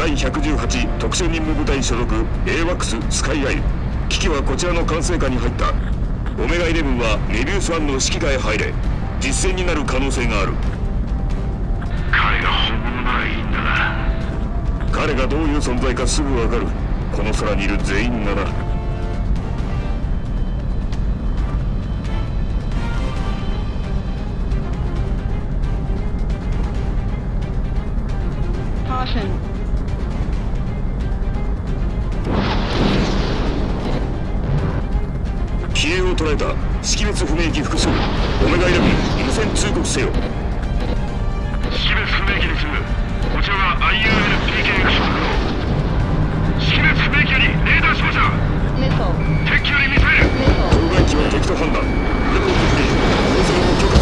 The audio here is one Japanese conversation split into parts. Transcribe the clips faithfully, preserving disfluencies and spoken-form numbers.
だいひゃくじゅうはち特殊任務部隊所属 エーワックス スカイアイ。機器はこちらの管制下に入った。オメガイレブンはメビウスワンの指揮下へ入れ。実戦になる可能性がある。 彼が本物ならいいんだが。 彼がどういう存在かすぐわかる。この空にいる全員がな。機影を捉えた。識別不明機複数。オメガイレブン無線通告せよ。 識別不明機です。こちらは アイユーエルピーケー 所属の識別不明機よりレーダー照射。敵機よりミサイル。 当該機は敵と判断。レポートフリー。放送を許可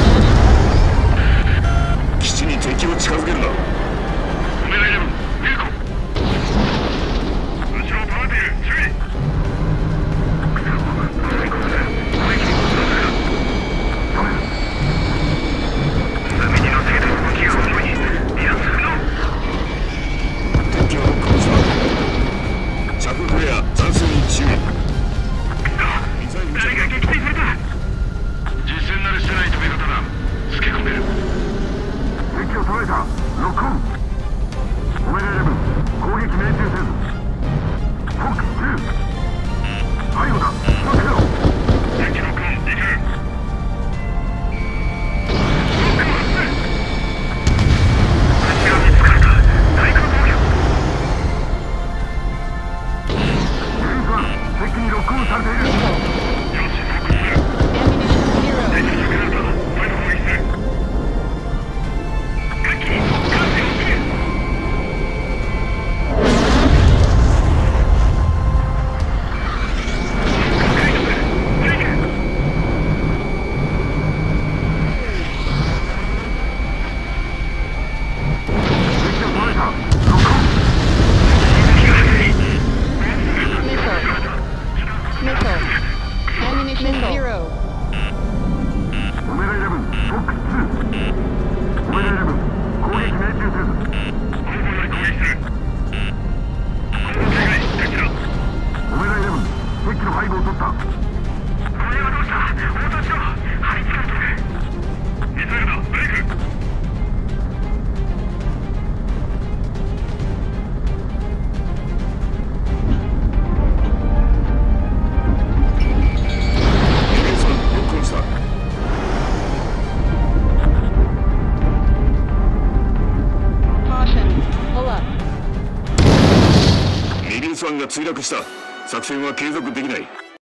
する。基地に敵を近づけるな。 オメガイレブンミルコ。後ろを捉えている。注意。メビウスワンが墜落した。作戦は継続できない。